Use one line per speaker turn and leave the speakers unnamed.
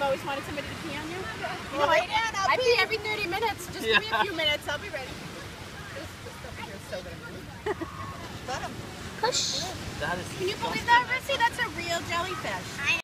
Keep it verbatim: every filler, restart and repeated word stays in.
always wanted somebody to pee on you? You
Well,
know, I,
down, I'll
I
pee.
pee every thirty minutes. Just
Yeah.
give me a few minutes. I'll be ready. This, this stuff here is so good.
Got him.
Push.
That is
Can you believe that, Rissy? That's a real jellyfish.